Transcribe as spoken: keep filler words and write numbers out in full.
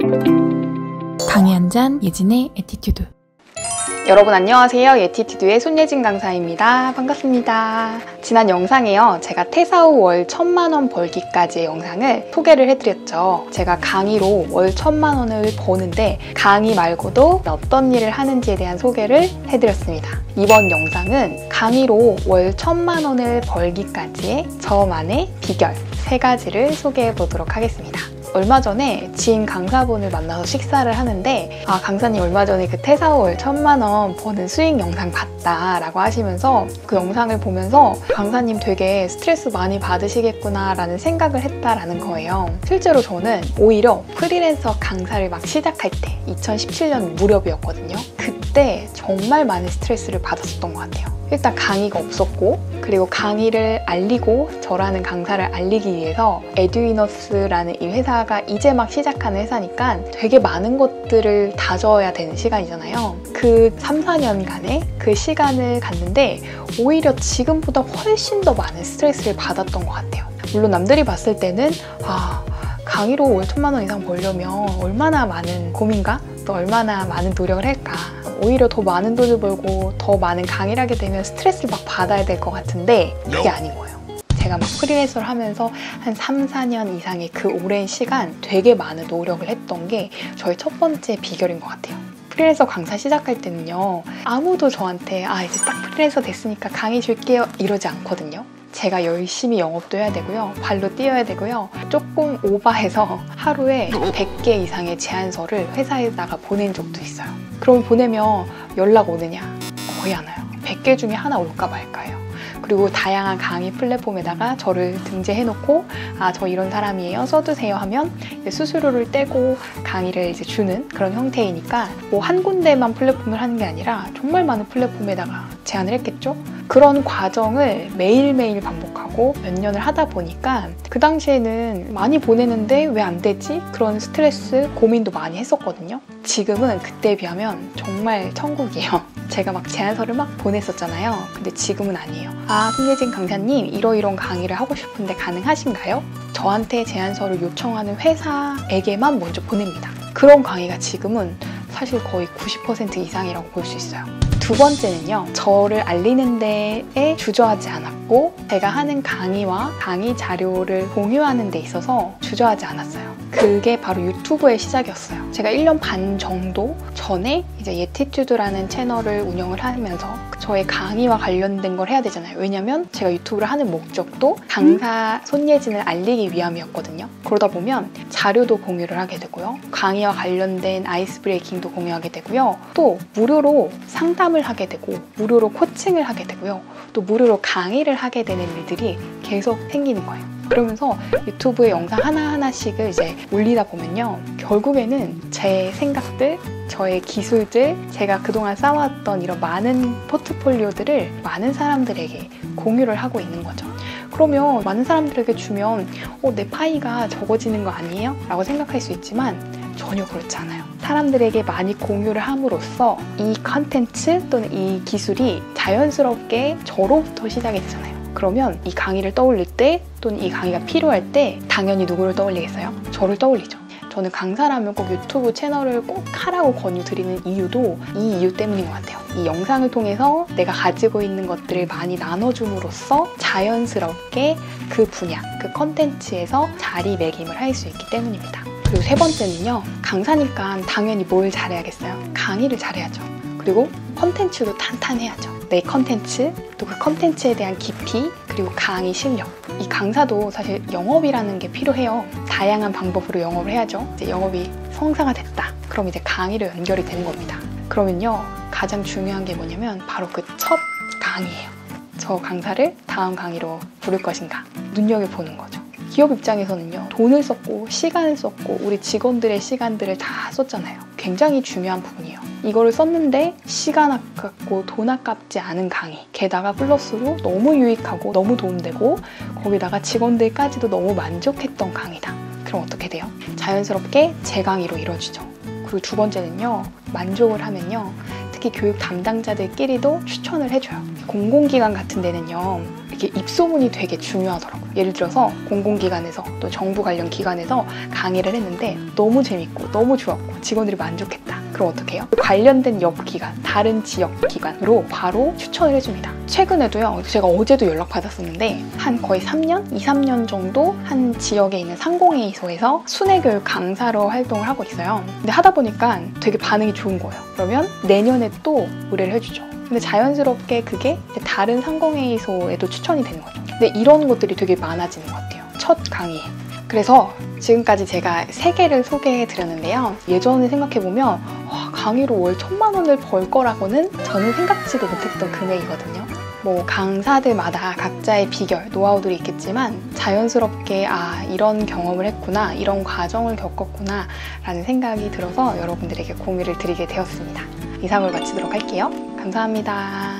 강의 한 잔 예진의 에티튜드. 여러분 안녕하세요. 예티튜드의 손예진 강사입니다. 반갑습니다. 지난 영상에요, 제가 퇴사 후 월 천만 원 벌기까지의 영상을 소개를 해드렸죠. 제가 강의로 월 천만 원을 버는데 강의 말고도 어떤 일을 하는지에 대한 소개를 해드렸습니다. 이번 영상은 강의로 월 천만 원을 벌기까지의 저만의 비결 세 가지를 소개해 보도록 하겠습니다. 얼마 전에 지인 강사분을 만나서 식사를 하는데, 아, 강사님 얼마 전에 그 퇴사 후 월 천만 원 버는 수익 영상 봤다 라고 하시면서 그 영상을 보면서 강사님 되게 스트레스 많이 받으시겠구나 라는 생각을 했다라는 거예요. 실제로 저는 오히려 프리랜서 강사를 막 시작할 때 이천십칠 년 무렵이었거든요. 그때 정말 많은 스트레스를 받았었던 것 같아요. 일단 강의가 없었고, 그리고 강의를 알리고 저라는 강사를 알리기 위해서 에듀이너스라는 이 회사가 이제 막 시작하는 회사니까 되게 많은 것들을 다져야 되는 시간이잖아요. 그 삼, 사 년간의 그 시간을 갔는데 오히려 지금보다 훨씬 더 많은 스트레스를 받았던 것 같아요. 물론 남들이 봤을 때는 아, 강의로 월 천만 원 이상 벌려면 얼마나 많은 고민과 또 얼마나 많은 노력을 할까, 오히려 더 많은 돈을 벌고 더 많은 강의를 하게 되면 스트레스를 막 받아야 될 것 같은데 그게 아닌 거예요. 제가 막 프리랜서를 하면서 한 삼, 사 년 이상의 그 오랜 시간 되게 많은 노력을 했던 게 저의 첫 번째 비결인 것 같아요. 프리랜서 강사 시작할 때는요, 아무도 저한테 아 이제 딱 프리랜서 됐으니까 강의 줄게요 이러지 않거든요. 제가 열심히 영업도 해야 되고요, 발로 뛰어야 되고요, 조금 오바해서 하루에 백 개 이상의 제안서를 회사에다가 보낸 적도 있어요. 그럼 보내면 연락 오느냐? 거의 안 와요. 백 개 중에 하나 올까 말까요. 그리고 다양한 강의 플랫폼에다가 저를 등재해놓고 아, 저 이런 사람이에요, 써주세요 하면 이제 수수료를 떼고 강의를 이제 주는 그런 형태이니까 뭐 한 군데만 플랫폼을 하는 게 아니라 정말 많은 플랫폼에다가 제안을 했겠죠. 그런 과정을 매일매일 반복하고 몇 년을 하다 보니까 그 당시에는 많이 보내는데 왜 안 되지? 그런 스트레스, 고민도 많이 했었거든요. 지금은 그때에 비하면 정말 천국이에요. 제가 막 제안서를 막 보냈었잖아요. 근데 지금은 아니에요. 아, 손예진 강사님 이러이런 강의를 하고 싶은데 가능하신가요? 저한테 제안서를 요청하는 회사에게만 먼저 보냅니다. 그런 강의가 지금은 사실 거의 구십 퍼센트 이상이라고 볼 수 있어요. 두 번째는요, 저를 알리는 데에 주저하지 않았고 제가 하는 강의와 강의 자료를 공유하는 데 있어서 주저하지 않았어요. 그게 바로 유튜브의 시작이었어요. 제가 일 년 반 정도 전에 이제 예티튜드라는 채널을 운영을 하면서 저의 강의와 관련된 걸 해야 되잖아요. 왜냐면 제가 유튜브를 하는 목적도 강사 손예진을 알리기 위함이었거든요. 그러다 보면 자료도 공유를 하게 되고요, 강의와 관련된 아이스 브레이킹도 공유하게 되고요, 또 무료로 상담을 하게 되고 무료로 코칭을 하게 되고요, 또 무료로 강의를 하게 되는 일들이 계속 생기는 거예요. 그러면서 유튜브에 영상 하나하나씩을 이제 올리다 보면요, 결국에는 제 생각들, 저의 기술들, 제가 그동안 쌓아왔던 이런 많은 포트폴리오들을 많은 사람들에게 공유를 하고 있는 거죠. 그러면 많은 사람들에게 주면 어, 내 파이가 적어지는 거 아니에요? 라고 생각할 수 있지만 전혀 그렇지 않아요. 사람들에게 많이 공유를 함으로써 이 컨텐츠 또는 이 기술이 자연스럽게 저로부터 시작이 되잖아요. 그러면 이 강의를 떠올릴 때 또는 이 강의가 필요할 때 당연히 누구를 떠올리겠어요? 저를 떠올리죠. 저는 강사라면 꼭 유튜브 채널을 꼭 하라고 권유드리는 이유도 이 이유 때문인 것 같아요. 이 영상을 통해서 내가 가지고 있는 것들을 많이 나눠줌으로써 자연스럽게 그 분야, 그 컨텐츠에서 자리매김을 할 수 있기 때문입니다. 그리고 세 번째는요, 강사니까 당연히 뭘 잘해야겠어요? 강의를 잘해야죠. 그리고 컨텐츠도 탄탄해야죠. 내 컨텐츠, 또 그 컨텐츠에 대한 깊이, 그리고 강의 실력. 이 강사도 사실 영업이라는 게 필요해요. 다양한 방법으로 영업을 해야죠. 이제 영업이 성사가 됐다. 그럼 이제 강의로 연결이 되는 겁니다. 그러면요, 가장 중요한 게 뭐냐면 바로 그 첫 강의예요. 저 강사를 다음 강의로 부를 것인가 눈여겨보는 거죠. 기업 입장에서는요, 돈을 썼고 시간을 썼고 우리 직원들의 시간들을 다 썼잖아요. 굉장히 중요한 부분이에요. 이거를 썼는데 시간 아깝고 돈 아깝지 않은 강의, 게다가 플러스로 너무 유익하고 너무 도움되고 거기다가 직원들까지도 너무 만족했던 강의다. 그럼 어떻게 돼요? 자연스럽게 제 강의로 이루어지죠. 그리고 두 번째는요, 만족을 하면요, 특히 교육 담당자들끼리도 추천을 해줘요. 공공기관 같은 데는요, 이렇게 입소문이 되게 중요하더라고요. 예를 들어서 공공기관에서 또 정부 관련 기관에서 강의를 했는데 너무 재밌고 너무 좋았고 직원들이 만족했다. 그럼 어떻게 해요? 관련된 옆 기관, 다른 지역 기관으로 바로 추천을 해줍니다. 최근에도요, 제가 어제도 연락받았었는데 한 거의 삼 년? 이, 삼 년 정도 한 지역에 있는 상공회의소에서 순회교육 강사로 활동을 하고 있어요. 근데 하다 보니까 되게 반응이 좋은 거예요. 그러면 내년에 또 의뢰를 해주죠. 근데 자연스럽게 그게 이제 다른 상공회의소에도 추천이 되는 거죠. 근데 이런 것들이 되게 많아지는 것 같아요. 첫 강의. 그래서 지금까지 제가 세 개를 소개해 드렸는데요. 예전에 생각해보면 와, 강의로 월 천만 원을 벌 거라고는 저는 생각지도 못했던 금액이거든요. 뭐 강사들마다 각자의 비결, 노하우들이 있겠지만 자연스럽게 아, 이런 경험을 했구나, 이런 과정을 겪었구나 라는 생각이 들어서 여러분들에게 공유를 드리게 되었습니다. 이상으로 마치도록 할게요. 감사합니다.